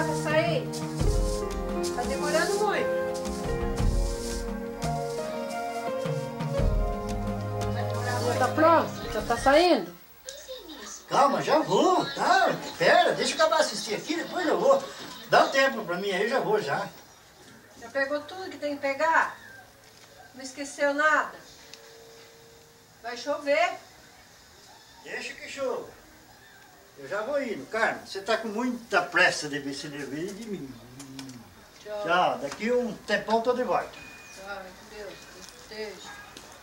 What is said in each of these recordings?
pra sair? Tá demorando muito. Vai demorar muito. Tá pronto? Já tá saindo? Calma, já vou, tá? Pera, deixa eu acabar de assistir aqui, depois eu vou. Dá um tempo pra mim aí, eu já vou já. Já pegou tudo que tem que pegar? Não esqueceu nada? Vai chover. Deixa que chova. Eu já vou indo. Carmen, você tá com muita pressa de ver se livre de mim. Tchau, daqui um tempão tô de volta. Ai, Deus, esteja.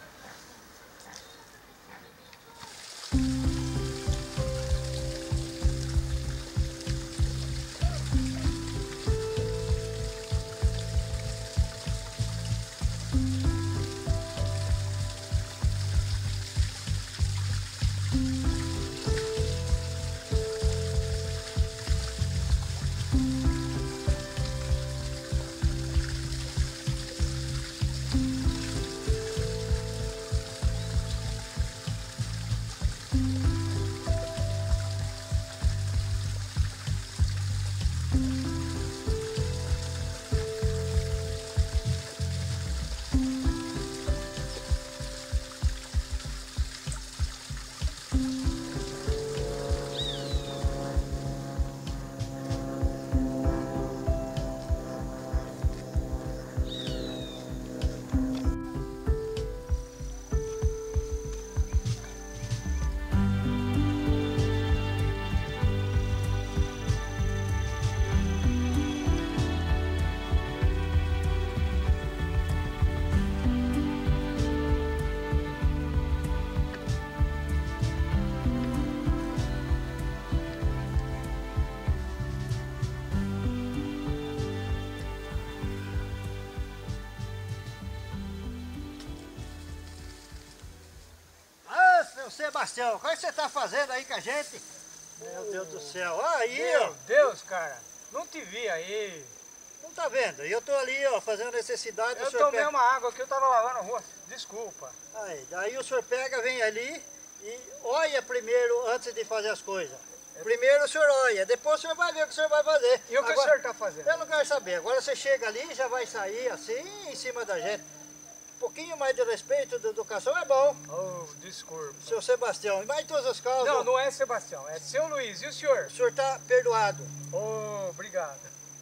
Sebastião, o que você tá fazendo aí com a gente? Meu Deus do céu, aí ó. Meu Deus, cara, não te vi aí. Não tá vendo? Eu tô ali ó, fazendo necessidade. Eu tomei uma água que eu tava lavando a rua, desculpa. Aí, daí o senhor pega, vem ali e olha primeiro antes de fazer as coisas. Primeiro o senhor olha, depois o senhor vai ver o que o senhor vai fazer. E o que o senhor tá fazendo? Eu não quero saber, agora você chega ali e já vai sair assim em cima da gente. Um pouquinho mais de respeito, de educação é bom. Oh, desculpa. Seu Sebastião, e mais todas as causas. Não, não é Sebastião, é seu Luiz. E o senhor? O senhor está perdoado. Oh, obrigado.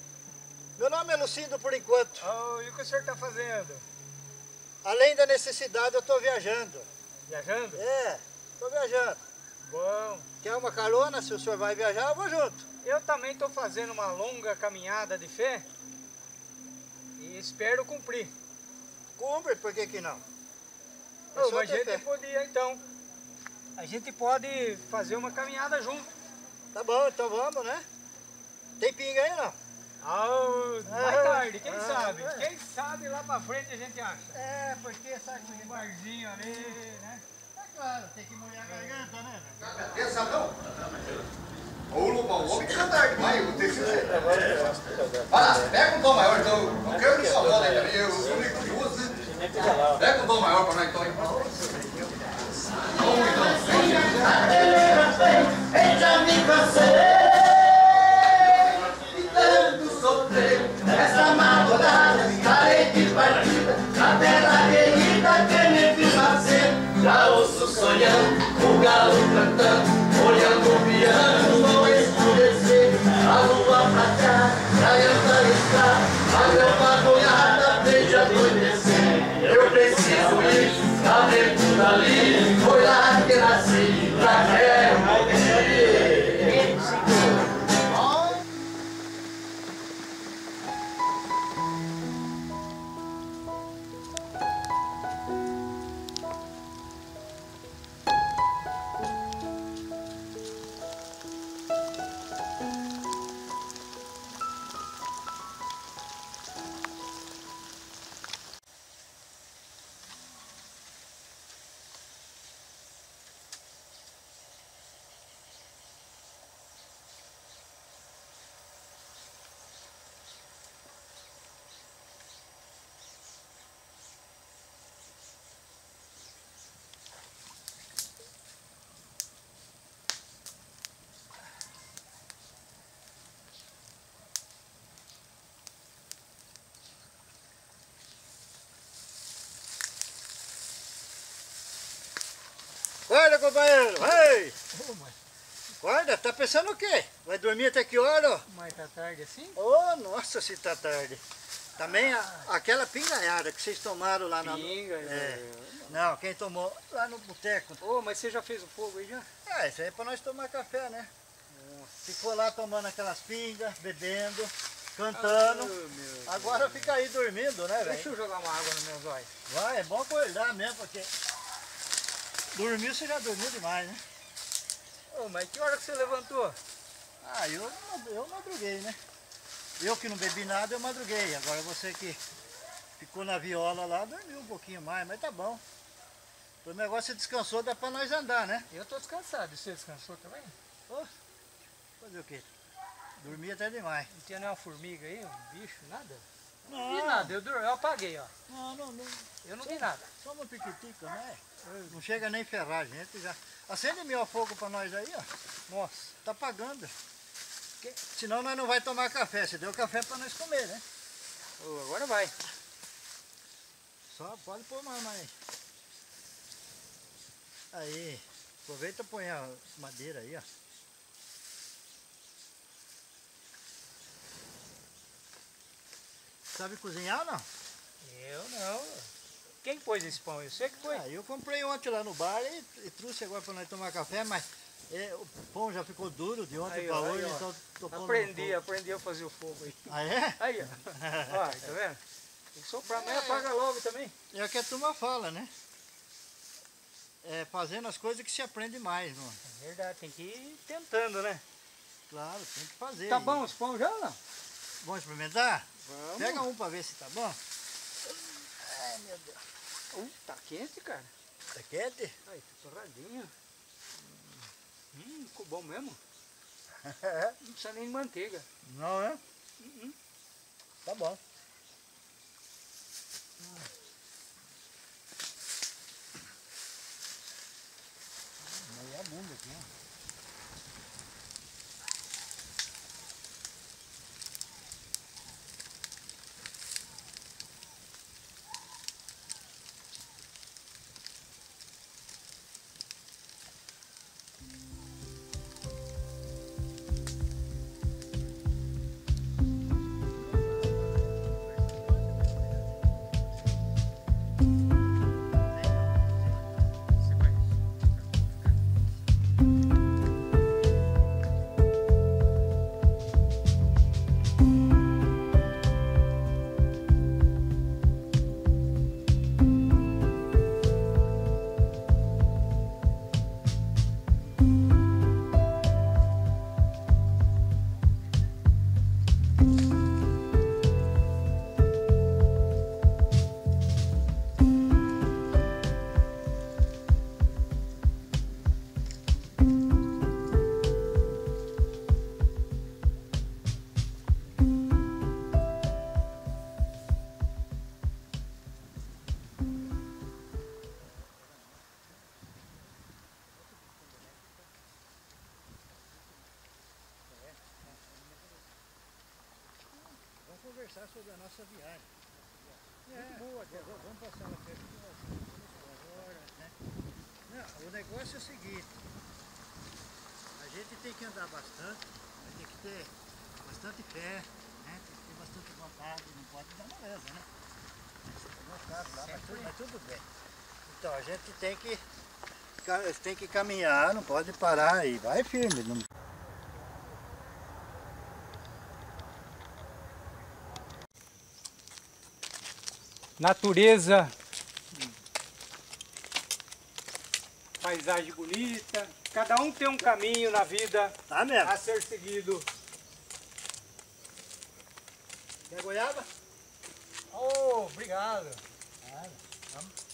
Meu nome é Lucindo por enquanto. Oh, e o que o senhor está fazendo? Além da necessidade, eu estou viajando. Viajando? É, estou viajando. Bom. Quer uma carona? Se o senhor vai viajar, eu vou junto. Eu também estou fazendo uma longa caminhada de fé e espero cumprir. Cumpre, por que que não? Oh, mas a gente podia então. A gente pode fazer uma caminhada junto. Tá bom, então vamos, né? Tem pinga aí não? Mais tarde, quem sabe? Quem sabe lá pra frente a gente acha. É, porque sabe que um barzinho ali, né? É claro, tem que molhar a garganta, né? Esse sabão? Ô, Lobão, o homem cantar demais, eu vou ter que vai lá, pega um tom maior, então. Não quero que só bola aí também, eu sou meio curioso, né? Pega um tom maior pra nós, então. Vamos então. Já me cansei de tanto sofrer. Essa madrugada estarei de partida na terra querida que me fiz nascer. Já ouço sonhando, o galo cantando, olhando o piano não escurecer. A lua pra cá, raiando está, a grama molhada veja anoitecer. Eu preciso ir, tá dentro dali, foi lá que nasci, lá quero morrer. Acorda, companheiro! Ei! Ô, mãe, Acorda, tá pensando o quê? Vai dormir até que hora, ó? mas tá tarde assim? Oh, nossa, se tá tarde. Também aquela pingaiada que vocês tomaram lá na... Pinga, Não, quem tomou lá no boteco. Ô, mas você já fez o fogo aí já? Isso aí é pra nós tomar café, né? Ficou lá tomando aquelas pingas, bebendo, cantando. meu Agora fica aí dormindo, né, Deixa velho? eu jogar uma água nos meus olhos. Vai, é bom acordar mesmo, porque... Dormir você já dormiu demais, né? Ô, mas que hora que você levantou? Eu madruguei, né? Eu que não bebi nada, eu madruguei. Agora você que ficou na viola lá, dormiu um pouquinho mais, mas tá bom. O negócio descansou, dá pra nós andar, né? Eu tô descansado. E você descansou também? Fazer o quê? Dormi até demais. Não tinha nenhuma formiga aí, um bicho, nada? Não, Não vi nada, eu apaguei, ó. Não. Eu não vi nada. Só uma piquitica, né? Não chega nem ferrar, gente. Já. Acende meu fogo pra nós aí, ó. Nossa. Tá pagando. Senão nós não vai tomar café. Se deu café pra nós comer, né? Ô, agora vai. Só pode pôr mais. Aí. Aproveita e põe a madeira aí, ó. Sabe cozinhar ou não? Eu não. Quem pôs esse pão? Eu sei que foi. Eu comprei ontem lá no bar e trouxe agora para nós tomar café, mas o pão já ficou duro de ontem para hoje, então tô pondo Aprendi a fazer o fogo aí. Ah, é? Aí, ó. Ó, tá vendo? Tem que soprar, mas apaga logo também. É o que a turma fala, né? É fazendo as coisas que se aprende mais, mano. É verdade, tem que ir tentando, né? Claro, tem que fazer. Tá bom os pão já ou não? Vamos experimentar? Vamos. Pega um para ver se tá bom. Ai, meu Deus. Tá quente, cara. Tá quente? Ai, tá torradinho. Ficou bom mesmo. Não precisa nem de manteiga. Não é? Tá bom. Meia bunda aqui, ó. Conversar sobre a nossa viagem. Muito boa, vamos passar ela perto de nós agora, né? Não, o negócio é o seguinte, a gente tem que andar bastante, tem que ter bastante fé, né? Tem que ter bastante vontade, não pode dar moleza, né? Mas tudo bem. Então a gente tem que caminhar, não pode parar e vai firme. Não... Natureza, paisagem bonita, cada um tem um caminho na vida Tá mesmo? a ser seguido. Quer goiaba? Oh, obrigado. Vamos.